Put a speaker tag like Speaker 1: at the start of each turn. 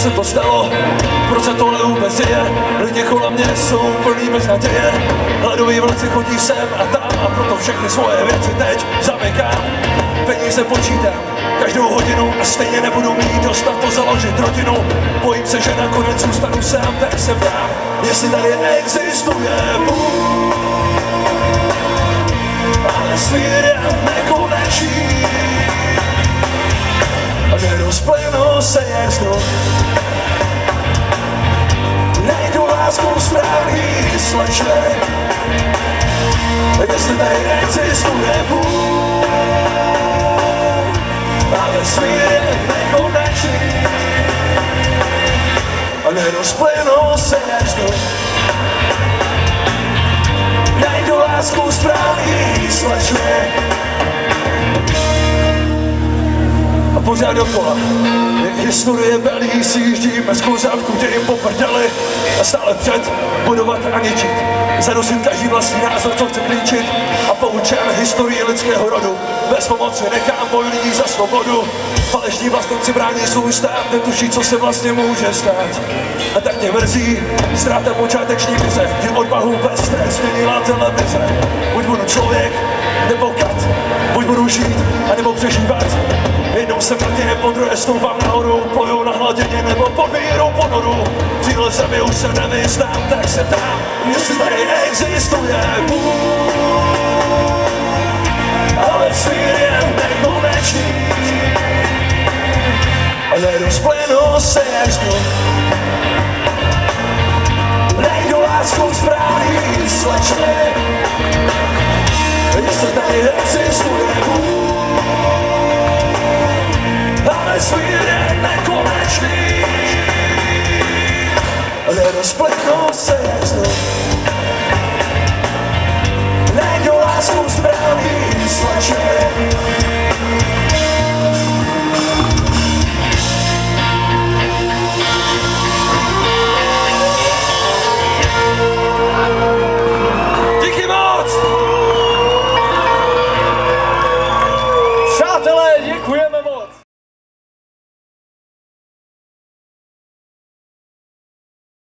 Speaker 1: se to stalo, proč se tohle vůbec děje? Lidi kolem mě jsou plný beznaděje. Hledový vlci chodí sem a tam a proto všechny svoje věci teď zamykám. Peníze počítám každou hodinu a stejně nebudu mít dost na to založit rodinu. Bojím se, že nakonec zůstanu sám, tak se ptám, jestli tady existuje Bůh. Ale svět je nekonečný a nerozplynu se jak znov. Najdu lásku správný slečny, jestli tady existuje Bůh. Ale svět je nekonečný a nerozplynu se jak znov. Najdu lásku správný slečny a pořád dokola. Historie velí, si jíždíme z kouzávku, dějím po prdeli a stále před budovat a ničit. Zadusit každý vlastní názor, co chce klíčit a poučen historii lidského rodu. Bez pomoci nechám boj lidí za svobodu. Falešní vlastníci brání svůj stát, netuší, co se vlastně může stát. A tak mě mrzí ztráta počáteční vize, kdy odvahu bez stres změnila televize. Buď budu člověk, nebo kat, buď budu žít, anebo přežívat. Jednou se mrtě, po druhé stoupám nahoru, pluju na hladině nebo pod vírou ponoru. Cíle zemi už se nevyznám, tak se ptám, jestli tady existuje Bůh. Ale svět je nekonečný a nerozplynu se jak znov. Najdu lásku správný slečny, jestli tady existuje Bůh. Ale svět je nekonečný a nerozplynu se